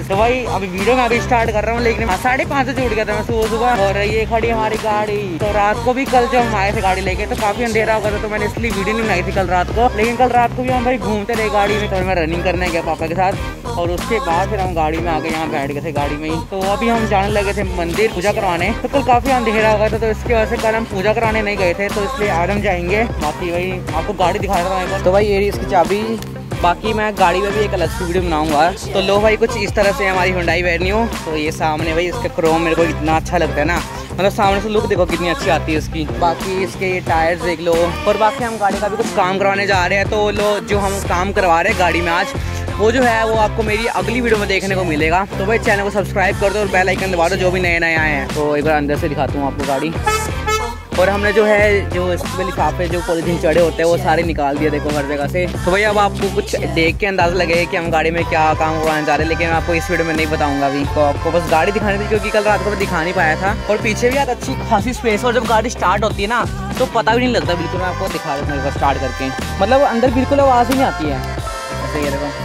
तो भाई अभी वीडियो में अभी स्टार्ट कर रहा हूँ, लेकिन 5:30 बजे उठ गया था मैं सुबह। और ये खड़ी हमारी गाड़ी। तो रात को भी कल जब हम आए थे गाड़ी लेके तो काफी अंधेरा हो गया था, तो मैंने इसलिए वीडियो नहीं बनाई थी कल रात को। लेकिन कल रात को भी हम भाई घूमते रहे गाड़ी में। तो मैं रनिंग करने गया पापा के साथ, और उसके बाद फिर हम गाड़ी में आके यहाँ बैठ गए थे गाड़ी में ही। तो अभी हम जाने लगे थे मंदिर पूजा करवाने। तो कल काफी अंधेरा हो गया था, तो इसकी वजह से कल हम पूजा कराने नहीं गए थे, तो इसलिए आज हम जाएंगे। बाकी भाई आपको गाड़ी दिखा रहा था। तो भाई ये इसकी चाबी। बाकी मैं गाड़ी में भी एक अलग सी वीडियो बनाऊंगा। तो लो भाई कुछ इस तरह से हमारी हुंडई वेन्यू। तो ये सामने भाई इसका क्रोम मेरे को इतना अच्छा लगता है ना, मतलब सामने से लुक देखो कितनी अच्छी आती है इसकी। बाकी इसके ये टायर्स देख लो। और बाकी हम गाड़ी का भी कुछ काम करवाने जा रहे हैं। तो लो जो हम काम करवा रहे हैं गाड़ी में आज, वो जो है वो आपको मेरी अगली वीडियो में देखने को मिलेगा। तो भाई चैनल को सब्सक्राइब कर दो और बेल आइकन दबा दो जो भी नए नए आए हैं। तो एक बार अंदर से दिखाता हूँ आपको गाड़ी। और हमने जो है जो इसमें लिफाफे जो पॉलीथीन चढ़े होते हैं वो सारे निकाल दिए देखो हर जगह से। तो भाई अब आपको कुछ देख के अंदाज़ा लगेगा कि हम गाड़ी में क्या काम करवाने जा रहे हैं, लेकिन मैं आपको इस वीडियो में नहीं बताऊंगा अभी। तो आपको बस गाड़ी दिखानी थी क्योंकि कल रात को मैं दिखा नहीं पाया था। और पीछे भी यार अच्छी खासी स्पेस, और जब गाड़ी स्टार्ट होती है ना तो पता भी नहीं लगता बिल्कुल। मैं आपको दिखा देता हूँ एक बार स्टार्ट करके, मतलब अंदर बिल्कुल आवाज़ ही नहीं आती है ऐसे। ये देखो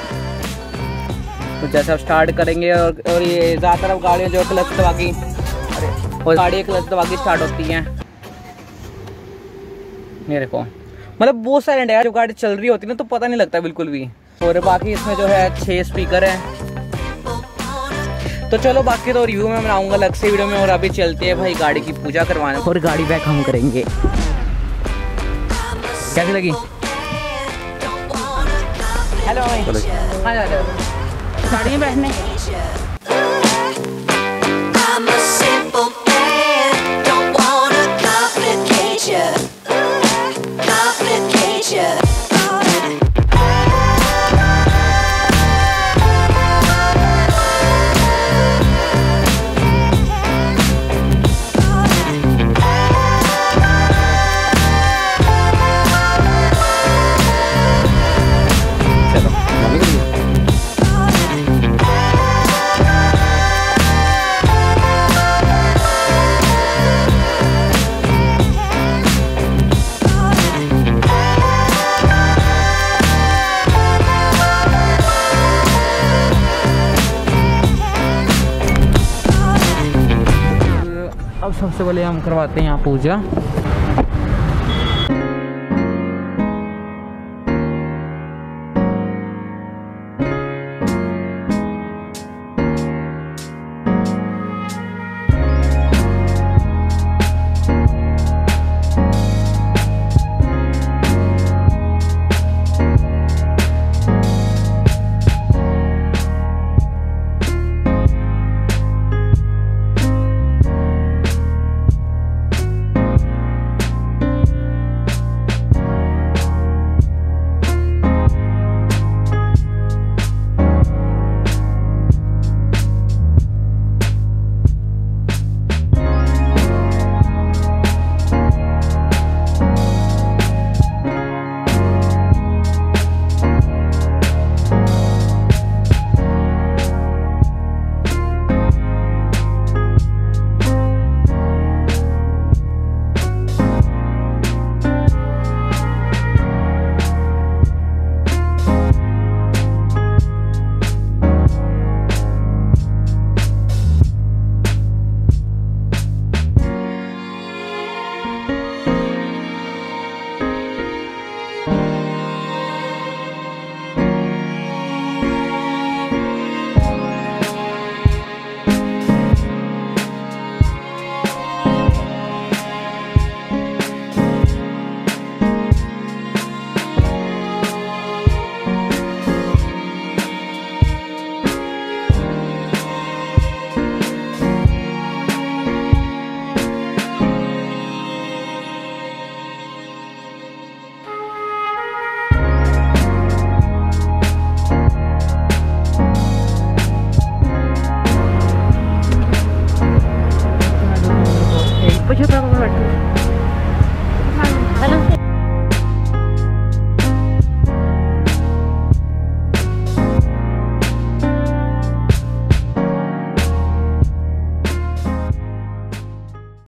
तो जैसे आप स्टार्ट करेंगे और ये ज़्यादातर अब गाड़ियाँ जो क्लच दबा की, और गाड़ी क्लच दबा की स्टार्ट होती हैं। ये देखो मतलब बहुत साइलेंट है, जब गाड़ी चल रही होती है ना तो पता नहीं लगता बिल्कुल भी। और बाकी इसमें जो है 6 स्पीकर हैं। तो चलो बाकी तो रिव्यू में बनाऊंगा अलग से वीडियो में। और अभी चलते हैं भाई गाड़ी की पूजा करवाने और गाड़ी बैक हम करेंगे। कैसी लगी? हेलो भाई, गाड़ी में बैठने सबसे पहले हम करवाते हैं यहाँ पूजा। Pooja,